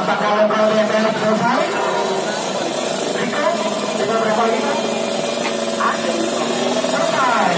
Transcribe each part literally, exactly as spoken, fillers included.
Apakah berapa yang dalam selesai? Berikut, kita berapa lagi? Selesai.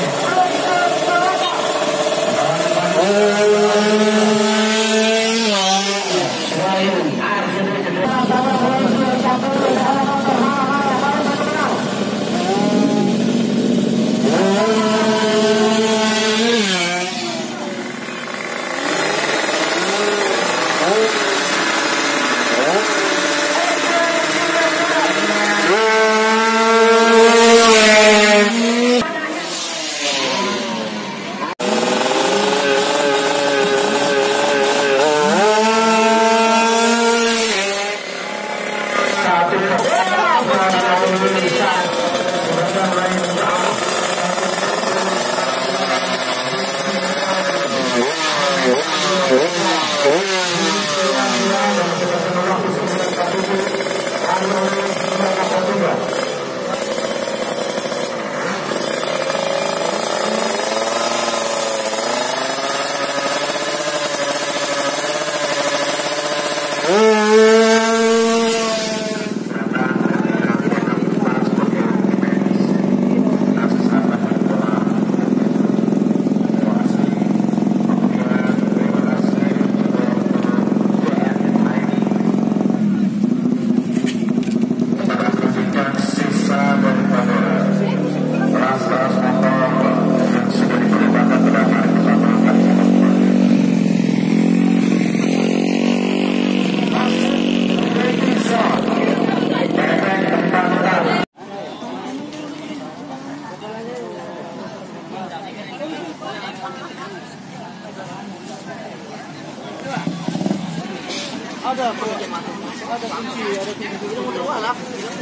Ada kunci, ada kunci, ada kunci dua lah.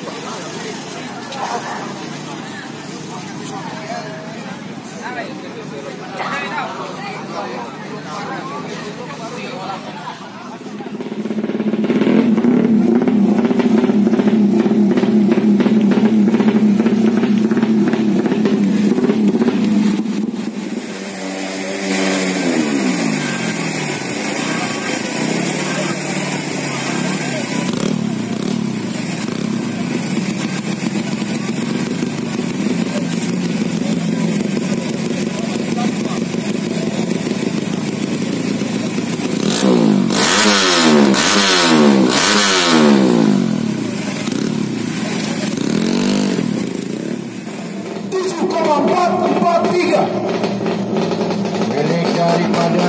tujuh koma empat empat tiga milik daripada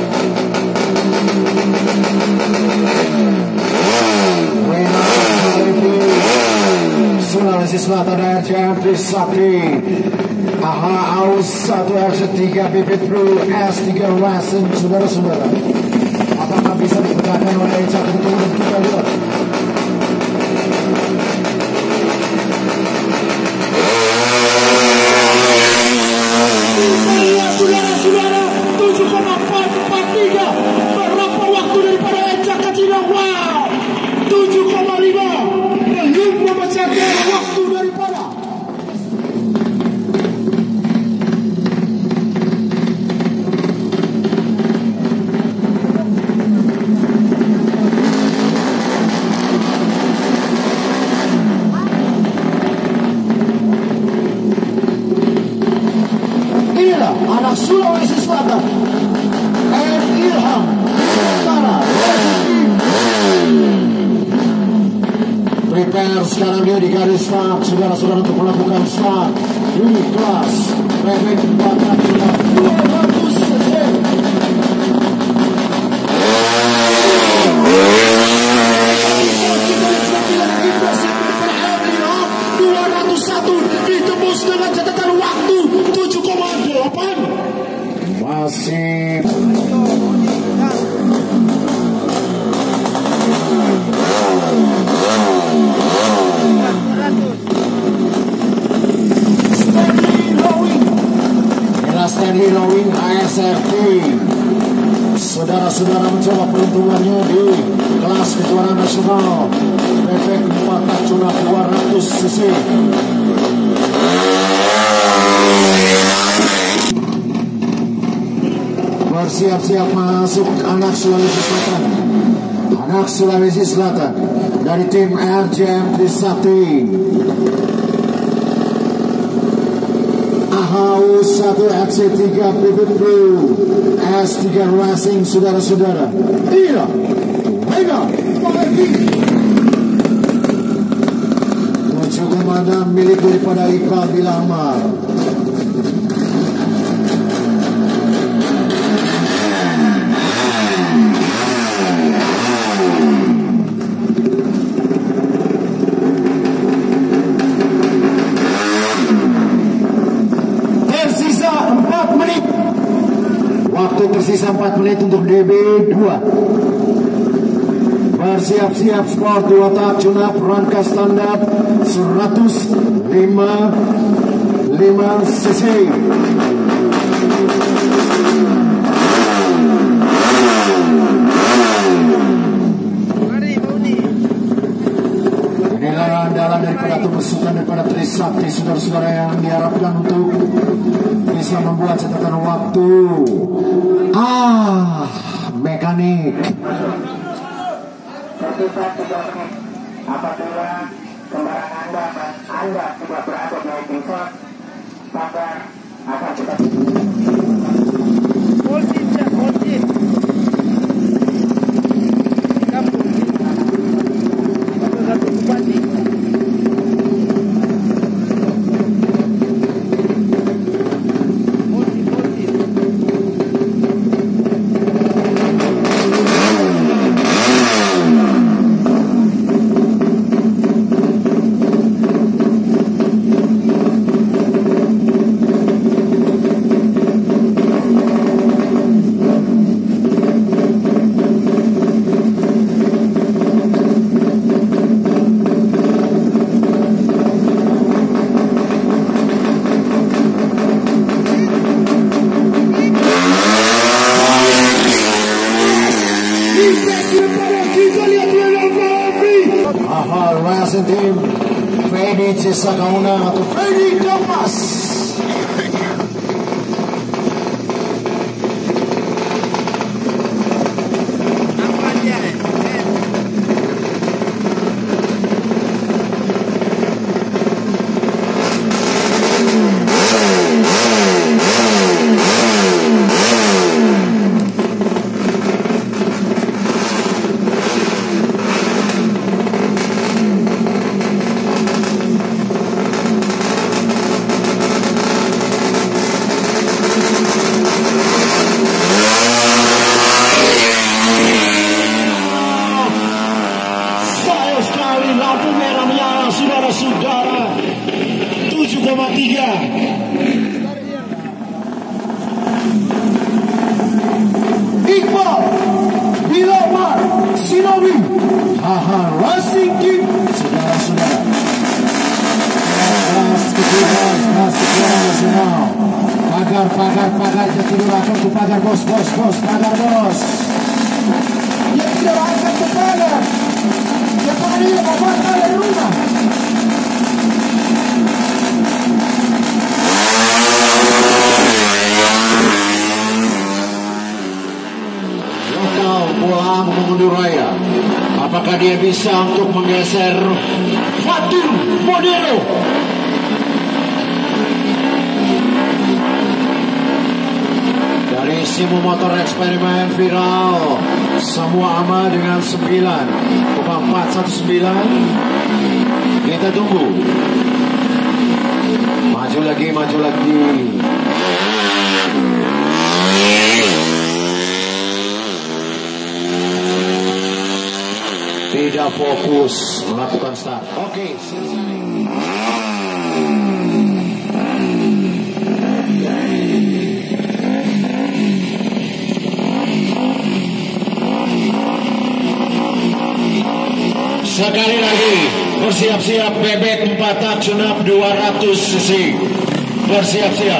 Sulawesi Selatan R C M Trisakti A H Aus satu R C tiga B B Pro S tiga Racing. Saudara-saudara, apakah bisa digunakan oleh satu tim kita lihat? Saudara-saudara, tujuh koma empat empat tiga berapa waktu daripada Ecak Kacina? Wow, tujuh koma lima belum memecahkan waktu daripada anak Sulawesi Selatan M. Ilham Utara. Prepare sekarang dia di garis start, saudara-saudara, untuk melakukan start di kelas bebek empat dua ratus cc. dua ratus satu ditembus dengan catatan waktu tujuh koma delapan. Masih Stanley Lowing A S R T. Saudara-saudara mencoba peruntungannya di kelas kejuaraan nasional bebek empat Tacuna dua ratus cc. Bersiap-siap masuk anak Sulawesi Selatan. anak Sulawesi Selatan dari tim R J M Trisakti. A H U satu F C tiga Pipit Pro S tiga Racing, saudara-saudara. Iya, Mega Pagi. Tujuh komandan milik daripada Iqbal Bilamar. Waktu tersisa empat menit untuk D B dua. Bersiap-siap skor dua tak Cunap rangka standar seratus lima puluh lima cc. Inilah andalan daripada pasukan daripada Trisakti, saudara-saudara, yang diharapkan untuk bisa membuat catatan waktu. Ah, mekanik. Tersisa tiga menit. Apabila kendaraan Anda dan Anda tidak berada di resort, maka akan kita Polisi, cak, polisi. Kampung. Satu bupati. Racing Team Freddy Cisakauna atau Freddy Kapas. Saudara, tujuh koma tiga. Iqbal Bilamar Sinowi, Haha Racing Team, saudara-saudara. Kelas kedua, kelas kedua nasional. Pagar, pagar, pagar, jatuh akan ke pagar, bos, bos, bos, pagar, bos. Ya tidak akan ke pagar. Ya pagar ini bapak dari rumah. Bola mengundur raya. Apakah dia bisa untuk menggeser Fatur Modelo? Dari Simu Motor eksperimen viral, semua ama dengan sembilan koma empat satu sembilan. Kita tunggu. Maju lagi, maju lagi. Tidak fokus melakukan start. Oke, selesai. Sekali lagi, bersiap-siap bebek empat tak Cunap dua ratus cc. Bersiap-siap.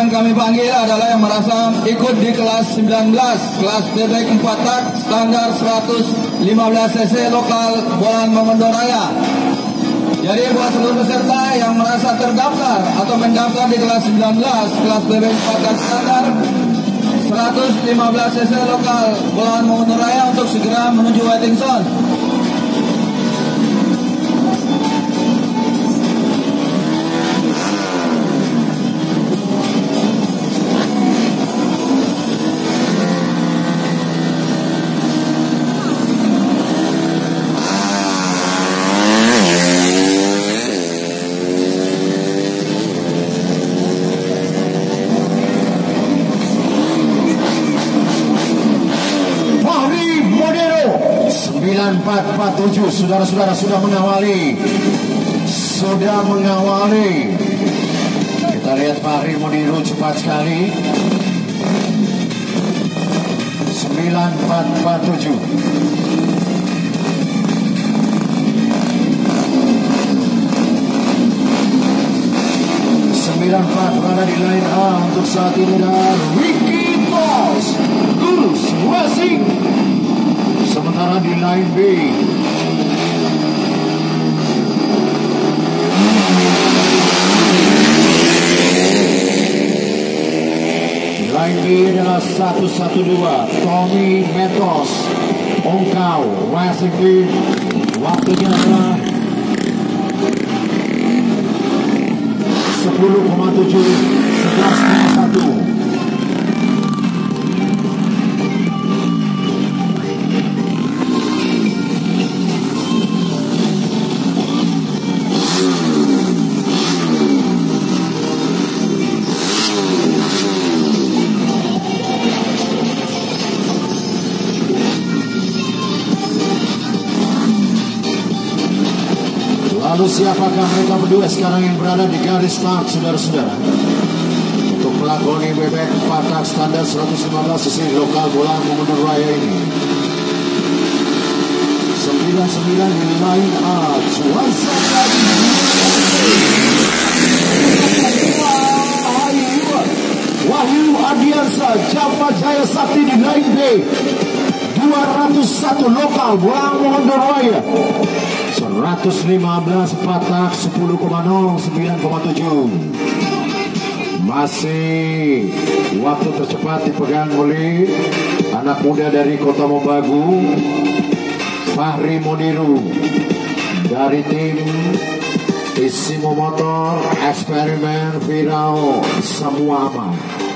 akan kami panggil adalah yang merasa ikut di kelas sembilan belas, kelas bebek empat tak standar seratus lima belas cc lokal Bolan Mongondo Raya. Jadi buat seluruh peserta yang merasa terdaftar atau mendaftar di kelas sembilan belas, kelas bebek empat tak standar seratus lima belas cc lokal Bolan Mongondo Raya untuk segera menuju waiting zone. sembilan empat empat tujuh, saudara-saudara sudah mengawali sudah mengawali kita lihat Fahri Modiru cepat sekali. Sembilan empat empat tujuh. Sembilan empat berada di line A untuk saat ini dan Ricky Boss Gurus Racing. Sementara di line B line B adalah satu satu dua Tommy Metos Ongkau Racing Team. Waktunya adalah sepuluh koma tujuh sebelas koma satu. Lalu siapakah mereka berdua sekarang yang berada di garis start, saudara-saudara, untuk melakoni bebek empat tak standar seratus lima belas cc lokal Bolan Mongondo Raya ini. sembilan sembilan di line A Cuansa Wahyu Adiansa Java Jaya Sakti di line B dua ratus satu lokal Bolan Mongondo Raya. Seratus lima belas empat tak sepuluh koma nol sembilan koma tujuh. Masih waktu tercepat dipegang oleh anak muda dari Kota Mobagu, Fahri Modiru dari tim Isimo Motor Eksperimen Viral Samuama.